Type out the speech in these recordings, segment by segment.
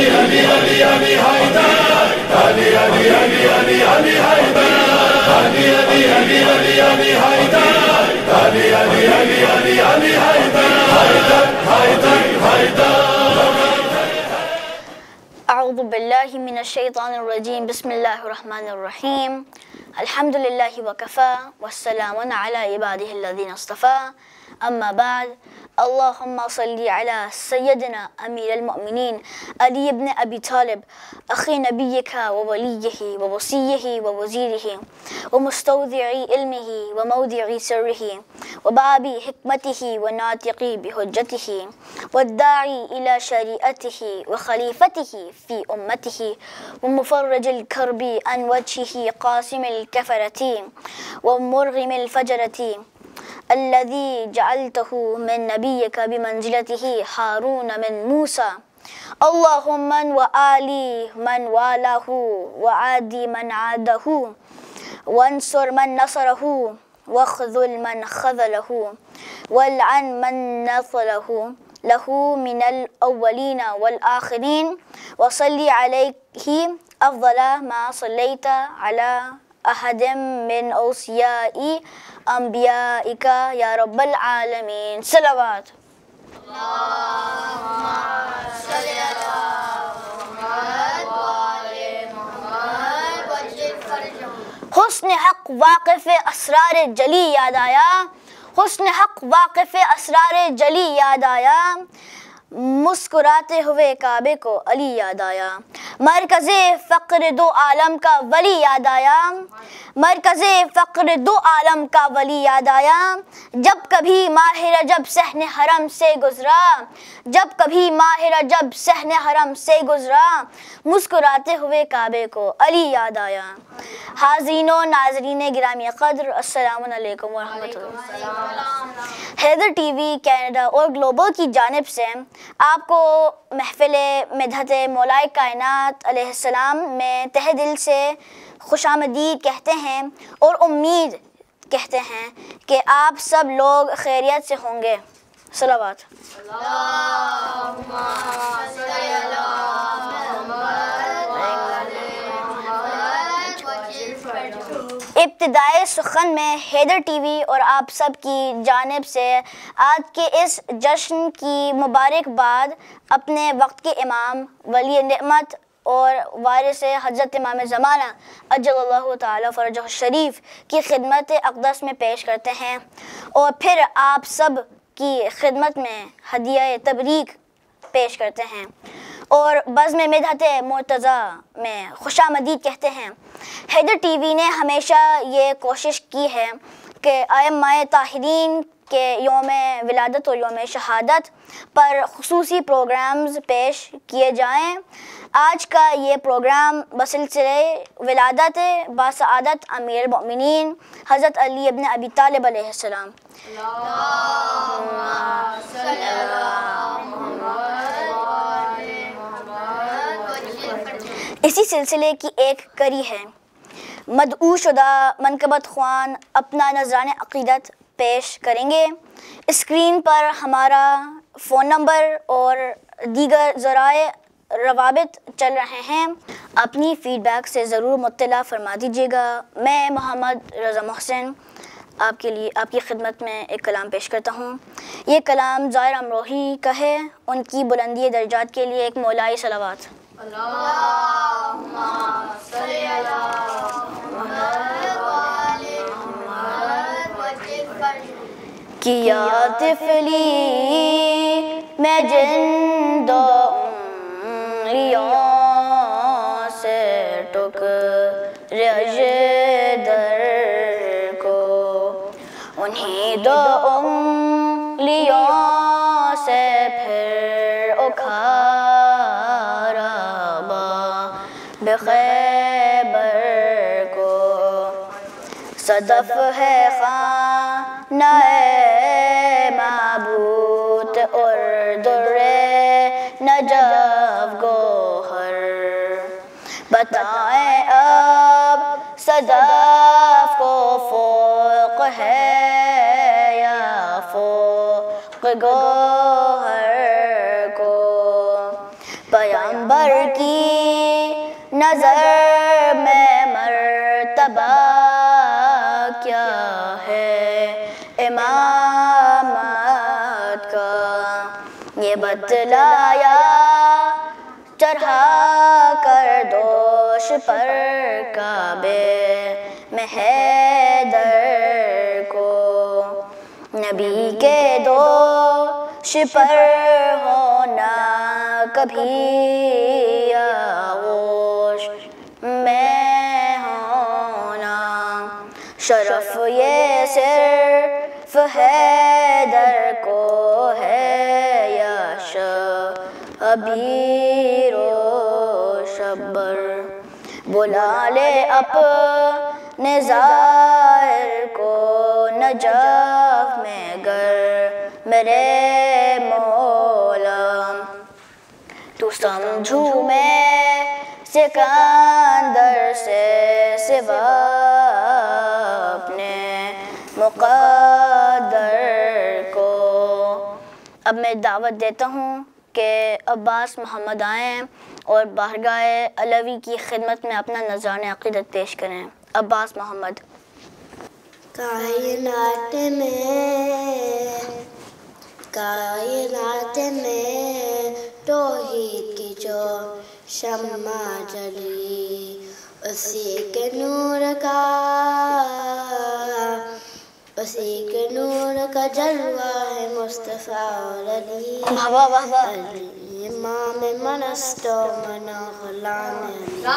اعوذ باللہ من الشیطان الرجیم بسم اللہ الرحمن الرحیم الحمد للہ وکفا والسلام علی عبادہ الذین اصطفا اما بعد اللہم صلی علی سیدنا امیر المؤمنین علی ابن ابی طالب اخی نبیک وولیہ ووصیہ ووزیرہ ومستودع علمہ ومودع سرہ وباب حکمتہ وناطق بحجتہ والداعی الی شریعتہ وخلیفتہ فی امتہ ومفرج الکرب عن وجہہ قاسم الکفرۃ ومرغم الفجرۃ الذي جعلته من نبيك بمنزلته هارون من موسى اللهم من وآلي من والاه وعادي من عاده وانصر من نصره واخذل من خذله والعن من نصله له من الأولين والآخرين وصلي عليه أفضل ما صليت على أحد من أوصياء أنبيائك يا رب العالمين صلوات اللهم صل على محمد وآل محمد وجل فرجهم حسن حق واقف اسرار جلی یاد آیا حسن حق واقف اسرار جلی یاد آیا مسکراتے ہوئے کعبے کو علی یاد آیا مرکز فقر دو عالم کا ولی یاد آیا مرکز فقر دو عالم کا ولی یاد آیا جب کبھی ماہ رجب صحن حرم سے گزرا جب کبھی ماہ رجب صحن حرم سے گزرا مسکراتے ہوئے کعبے کو علی یاد آیا حاضرین و ناظرین گرامی قدر السلام علیکم ورحمۃ اللہ حیدر ٹی وی کینیڈا اور گلوبل کی جانب سے آپ کو محفل مدحت مولائے کائنات علیہ السلام میں تہ دل سے خوش آمدید کہتے ہیں اور امید کہتے ہیں کہ آپ سب لوگ خیریت سے ہوں گے صلوات ابتدائے سخن میں حیدر ٹی وی اور آپ سب کی جانب سے آج کے اس جشن کی مبارکباد اپنے وقت کے امام ولی نعمت اور وارث حضرت امام زمانہ اجل اللہ تعالی فرجہ الشریف کی خدمت اقدس میں پیش کرتے ہیں اور پھر آپ سب کی خدمت میں ہدیہ تبریک پیش کرتے ہیں اور بزم مدحت مرتضیٰ میں خوش آمدید کہتے ہیں حیدر ٹی وی نے ہمیشہ یہ کوشش کی ہے کہ ائمہ طاہرین کے یوم ولادت اور یوم شہادت پر خصوصی پروگرامز پیش کیے جائیں آج کا یہ پروگرام بسلسلہ ولادت باسعادت امیر المؤمنین حضرت علی ابن ابی طالب علیہ السلام اسی سلسلے کی ایک کڑی ہے مدعو شدہ منقبت خوان اپنا نذران عقیدت پیش کریں گے اسکرین پر ہمارا فون نمبر اور دیگر ذرائع روابط چل رہے ہیں اپنی فیڈ بیک سے ضرور مطلع فرما دیجیے گا میں محمد رضا محسن آپ کی خدمت میں ایک کلام پیش کرتا ہوں یہ کلام ظاہر امروہی کا ہے ان کی بلندی درجات کے لیے ایک مولائی صلوات اللہم صلی علی محمد وآل محمد وجل فرجہ کیا طفلی میں جن دو انگلیوں سے ٹکرے اژدر کو انہی دو انگلیوں سے پھر اکھارا بخیبر کو صدف ہے خانہ معبود اور در نجف گوہر بتائیں اب صدف کو فوق ہے یا فوق گوہر کو پیغمبر کی نظر میں مرتبہ کیا ہے امامت کا، یہ بتلایا چڑھا کر دوش پر کعبے میں حیدر کو، نبی کے دوش پر ہونا کبھی آغوش میں ہونا، شرف یہ صرف حیدر کو ہے یا شبیر و شبر، بلا لے اپنے ظاہر کو نجف میں گر میرے مولا، تو سمجھوں میں سکندر سے سوا اپنے مقدر کو۔ اب میں دعوت دیتا ہوں کہ عباس محمد آئیں اور بارگاہ علوی کی خدمت میں اپنا نذرانِ عقیدت پیش کریں۔ عباس محمد۔ کائنات میں توحید کی جو شمع جلی، اسی کے نور کا جلوہ ہے مصطفیٰ اور علی، علی امام منست و منا غلام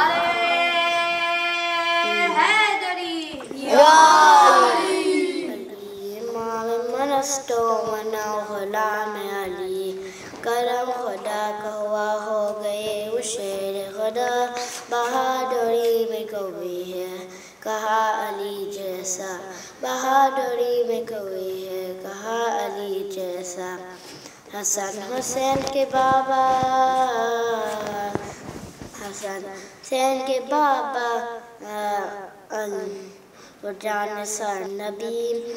علی، امام منست و منا غلام علی، کرم خدا کا ہوا ہو گئے وہ شیر خدا، بہادری میں کوئی ہے کہا علی جیسا، بہادری میں کوئی ہے کہا علی جیسا، حسن حسین کے بابا، حسن حسین کے بابا جان سر نبی،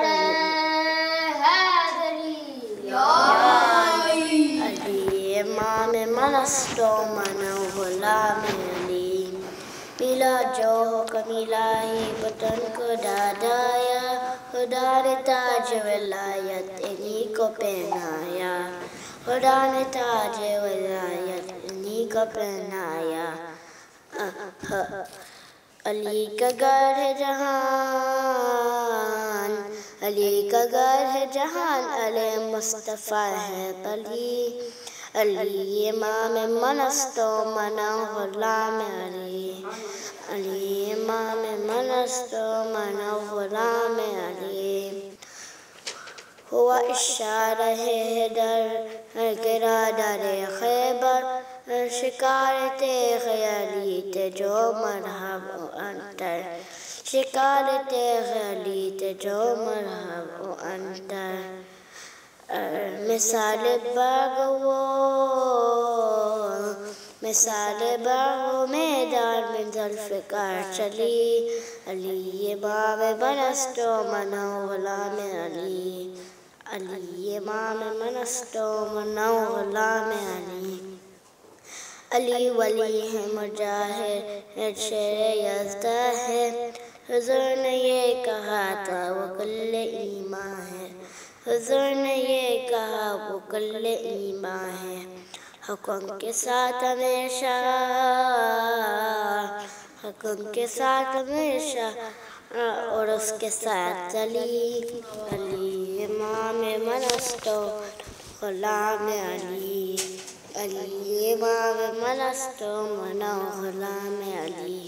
علی امام منست و من غلام علی، ملا جو حکم الہی بطن کو دادایا، خدا نے تاج ولایت انہی کو پہنایا، خدا نے تاج ولایت انہی کو پہنایا، علی کا گھر ہے جہان، علی کا گھر ہے جہان، علی مصطفیٰ ہے علی، علی امام منست و منا غلام علی، علی امام منست و منا غلام علی، ہوا اشارہ حیدر گرا در خیبر، شکارت خیالی تے جو مرحب و انتر، شکارت خیالی تے جو مرحب و انتر، مثال باغ میدان میں ذوالفقار چلی، علی امام منست و منا غلام علی، علی امام منست و منا غلام علی، علی ولی ہے مجاہد شیر یزدہ ہے، حضور نے یہ کہا تھا وہ کل ایمان ہے، حضور نے یہ کہا وہ کل ایمان ہے، حکم کے ساتھ ہمیشہ، حکم کے ساتھ ہمیشہ اور اس کے ساتھ علی، علی امام منست و غلام علی، علی امام منست و منا غلام علی۔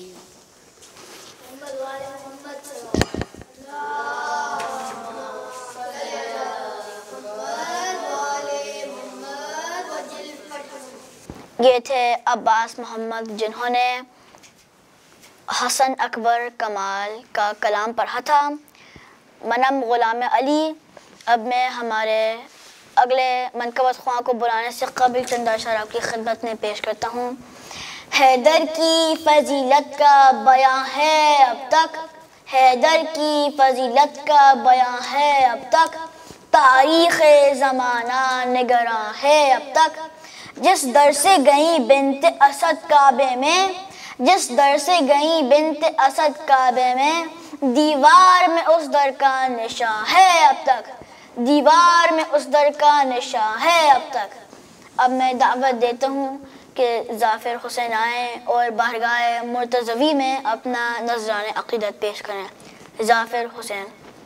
یہ تھے عباس محمد جنہوں نے حسن اکبر کمال کا کلام پڑھا تھا، منم غلام علی۔ اب میں ہمارے اگلے منقبت خواہاں کو بلانے سے قبل چند اشعار آپ کی خدمت میں پیش کرتا ہوں۔ حیدر کی فضیلت کا بیان ہے اب تک، حیدر کی فضیلت کا بیان ہے اب تک، تاریخ زمانہ نگراں ہے اب تک، جس در سے گئیں بنت اسد کعبے میں، جس در سے گئیں بنت اسد کعبے میں، دیوار میں اس در کا نشاں ہے اب تک، دیوار میں اس در کا نشاں ہے اب تک۔ اب میں دعوت دیتا ہوں کہ ظافر حسین آئیں اور بارگاہ مرتضوی میں اپنا نذران عقیدت پیش کریں۔ ظافر حسین۔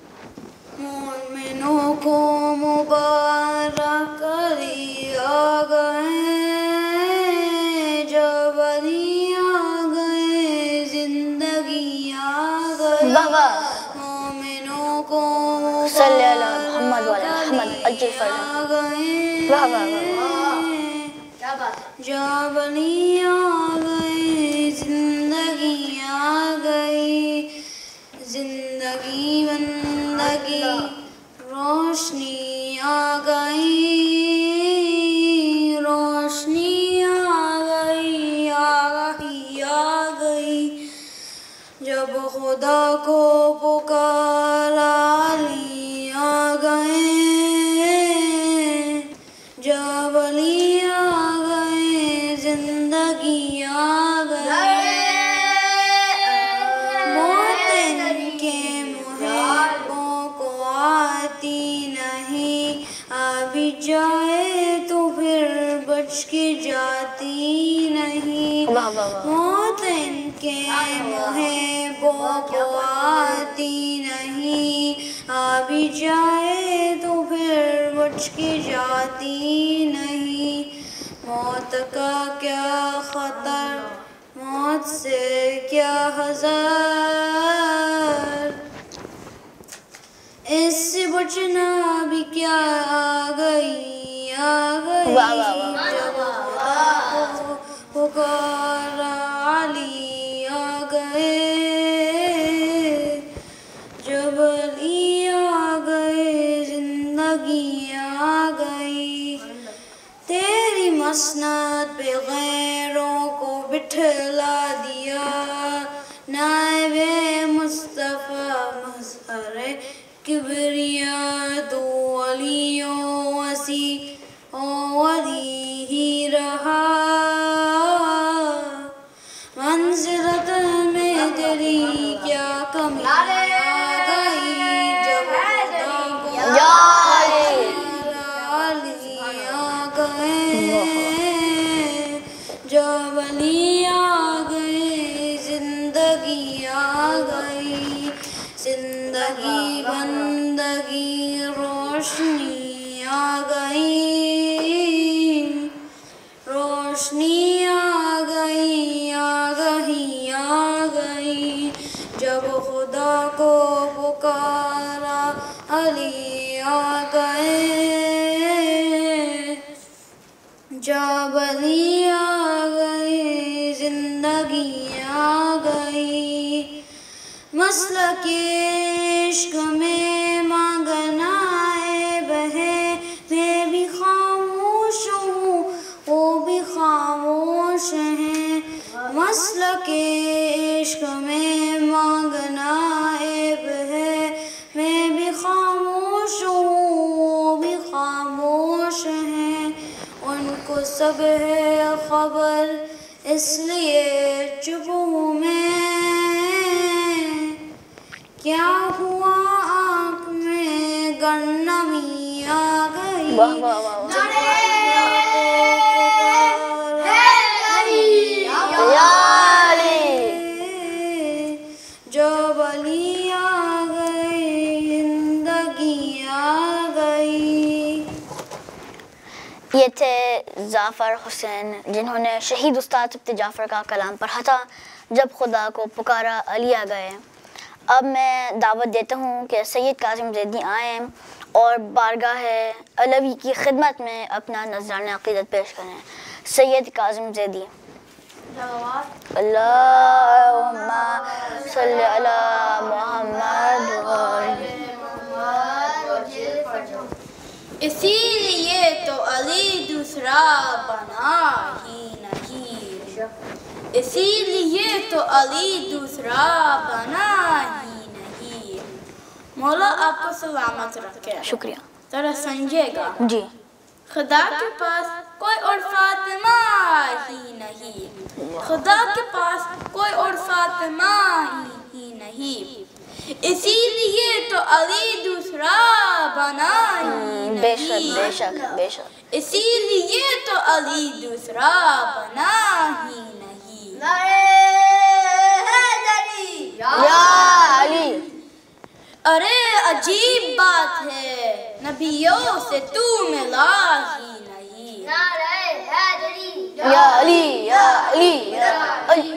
مومنوں کو مبارک علی آ گئے، جب علی آ گئے زندگی آ گئی، مومنوں کو صلی اللہ محمد و علی محمد اجل فرزند۔ واہ واہ واہ، جب علی آ گئے زندگی آ گئی، زندگی بندگی روشنی آ گئی، روشنی آ گئی، آگاہی آ گئی، جب خدا کو پکارا علی آ گئے، جب علی آ گئے زندگی آ گئی، موت ان کے محبوں کو آتی نہیں، ابھی جائے تو پھر بچ کے جاتی نہیں، موت ان کے محبوں کو آتی نہیں، ابھی جائے تو پھر بچ کے جاتی نہیں، موت کا کیا خطر، موت سے کیا حذر، اس سے بچنا بھی کیا، آ گئی آ گئی، جب خدا کو پکارا علی آ گئے، جب علی آ گئے زندگی آ گئی، تیری مسند پہ غیروں کو بٹھلا دیا، نائب مصطفیٰ مظہر کبریاء، تو علی و وسیع و ولی ہی رہا، منزلت میں تیری کیا کمی آ گئی، جب خدا کو علی آ گئے، جب علی آ گئے زندگی آ گئی، زندگی بندگی روشنی آ گئی، روشنی آ گئی، آگاہی آ گئی، جب خدا کو پکارا علی آ گئے، جب علی آ گئے زندگی آ گئی، مسلک عشق میں مانگنا ہے بہے، میں بھی خاموش ہوں وہ بھی خاموش ہیں، مسلک عشق میں مانگنا ہے بہے، میں بھی خاموش ہوں وہ بھی خاموش ہیں، ان کو سب ہے خبر اس لیے چپ ہوں میں، کیا ہوا آنکھ میں گر نمی آ گئی، جب علی آ گئے زندگی آ گئی۔ یہ تھے ظافر حسین جنہوں نے شہید استاد سبت جعفر کا کلام پڑھا تھا، جب خدا کو پکارا علی آ گئے۔ اب میں دعوت دیتا ہوں کہ سید کاظم زیدی آئیں اور بارگاہ علوی کی خدمت میں اپنا نذران عقیدت پیش کریں۔ سید کاظم زیدی۔ اللہم صلی علی محمد اسی لیے تو علی دوسرا بنا ہی نہیں، اسی لیے تو علی دوسرا بنا ہی نہیں۔ مولا آپ کو سلامت رکھے۔ شکریہ۔ ذرا سمجھے گا، جی۔ خدا کے پاس کوئی اور فاطمہ ہی نہیں، خدا کے پاس کوئی اور فاطمہ ہی نہیں، اسی لیے تو علی دوسرا بنا ہی نہیں، بے شک بے شک بے شک، اسی لیے تو علی دوسرا بنا ہی نہیں۔ یا علی، ارے عجیب بات ہے، نبیوں سے تو ملا ہی نہیں، یا علی یا علی یا علی،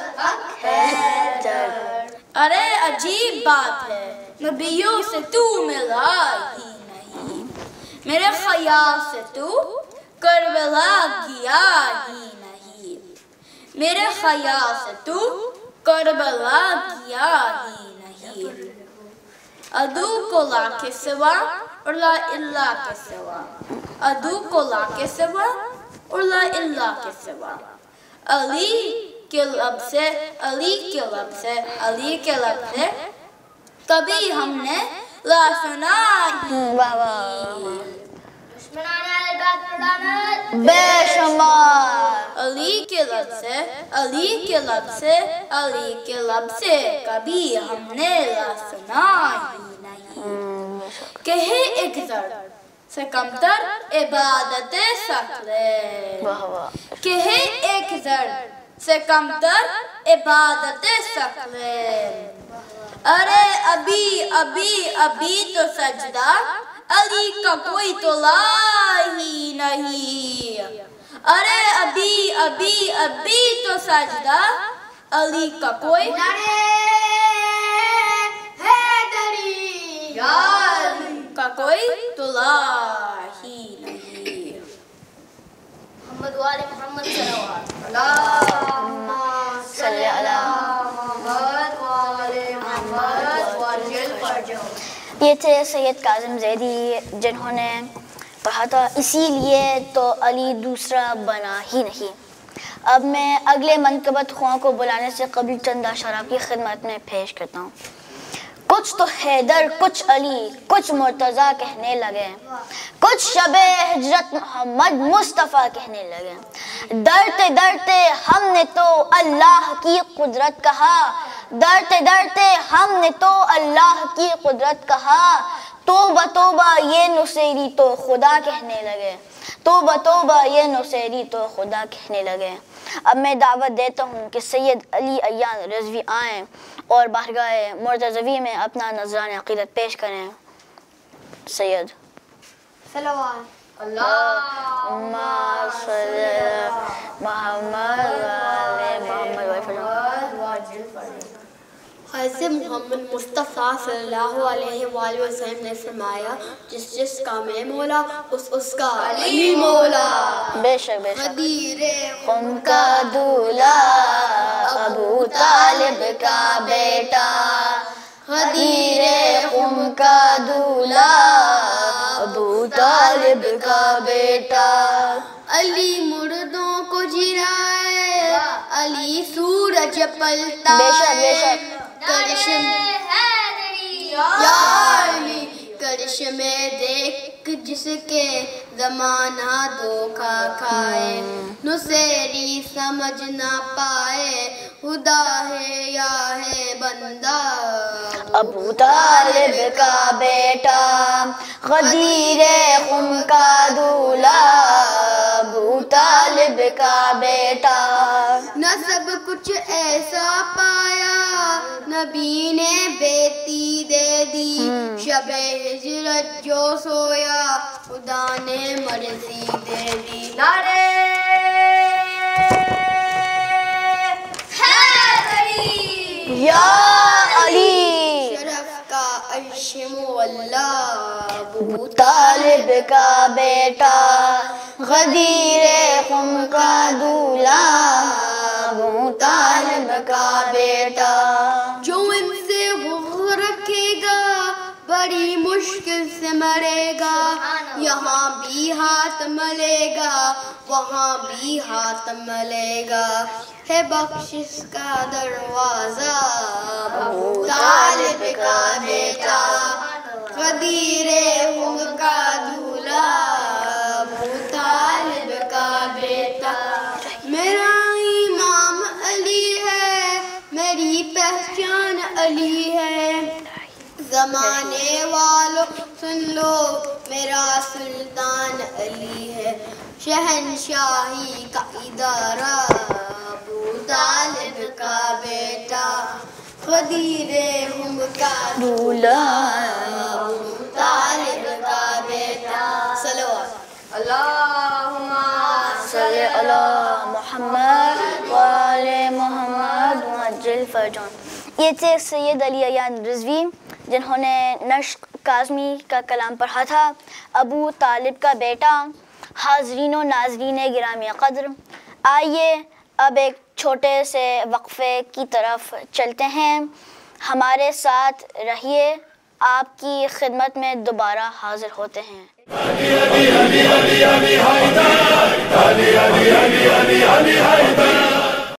ارے عجیب بات ہے، نبیوں سے تو ملا ہی نہیں، میرے خیال سے تو کربلا گیا ہی نہیں، میرے خیال سے تو کربلا گیا ہی نہیں، عدو کو لا کے سوا اور لا الہ کے سوا، عدو کو لا کے سوا اور لا الہ کے سوا، علی کے لب سے، علی کے لب سے، علی کے لب سے کبھی ہم نے لا سنا ہی واہ واہ، بے شمار، علی کے لب سے، علی کے لب سے، علی کے لب سے کبھی ہم نے لا سنا ہی نہیں، کہے ایک ذر سے کمتر عبادت سکلے، واہ واہ، کہے ایک ذر سے کمتر عبادت سکلے، ارے ابھی ابھی ابھی تو سجدہ علی کا کوئی تو لا ہی نہیں، ارے ابھی ابھی ابھی تو سجدہ علی کا کوئی کا کوئی تو لا ہی نہیں۔ محمد والے محمد صلوات اللہم صلی علی محمد والے محمد وجل فرجہ۔ یہ تھے سید کاظم زیدی، جنہوں نے کہا تھا اسی لیے تو علی دوسرا بنا ہی نہیں۔ اب میں اگلے منقبت خواہاں کو بلانے سے قبل چند اشعار آپ کی خدمت میں پیش کرتا ہوں۔ کچھ تو حیدر، کچھ علی، کچھ مرتضیٰ کہنے لگے، کچھ شب ہجرت محمد مصطفیٰ کہنے لگے، ڈرتے ڈرتے ہم نے تو اللہ کی قدرت کہا، ڈرتے ڈرتے ہم نے تو اللہ کی قدرت کہا، توبہ توبہ یہ نصیری تو خدا کہنے لگے، توبہ توبہ یہ نصیری تو خدا کہنے لگے۔ اب میں دعوت دیتا ہوں کہ سید علی عیان رضوی آئیں اور بارگاہ مرتضوی میں اپنا نذران عقیدت پیش کریں۔ سید صلوات اللہم صلی علی محمد وعلی محمد۔ حضرت محمد مصطفیٰ صلی اللہ علیہ وآلہ وسلم نے فرمایا، جس جس کا میں مولا اس کا علی مولا۔ بے شک بے شک، غدیر خم کا دولہ ابو طالب کا بیٹا، غدیر خم کا دولہ ابو طالب کا بیٹا، علی مردوں کو جرائے، علی سورج پلتا بے شک بے شک، کرشم یا علی، کرشم دیکھ جس کے زمانہ دھوکا کھائے، نصیری سمجھ نہ پائے خدا ہے یا ہے بندہ، ابو طالب کا بیٹا، غدیر خم کا دولہ ابو طالب کا بیٹا، نہ سب کچھ ایسا پایا نبی نے بیٹی دے دی، شب ہجرت جو سویا خدا نے مرضی دے دی۔ نعرہ حیدری، یا علی، شرف کا عرش مولا ابو طالب کا بیٹا، غدیر خم کا دولہ ابو طالب کا بیٹا، جو ان سے غرور رکھے گا بڑی مشکل سے مرے گا، یہاں بھی ہاتھ ملے گا وہاں بھی ہاتھ ملے گا، ہے بخشش کا دروازہ ابو طالب کا بیٹا، غدیر خم کا دولہ ابو علی ہے. زمانے والوں سن لو میرا سلطان علی ہے. شہنشاہی کا ادارہ ابو طالب کا بیٹا. غدیر ہم کا دولہا ابو طالب کا بیٹا. صلوات. اللہم صلی علی محمد وآل محمد وعجل فرجهم. یہ تھے سید علی ایان رضوی جنہوں نے نشق کاظمی کا کلام پڑھا تھا. ابو طالب کا بیٹا. حاضرین و ناظرین گرامی قدر، آئیے اب ایک چھوٹے سے وقفے کی طرف چلتے ہیں. ہمارے ساتھ رہیے، آپ کی خدمت میں دوبارہ حاضر ہوتے ہیں. علی علی علی علی علی حیدر علی علی علی علی علی حیدر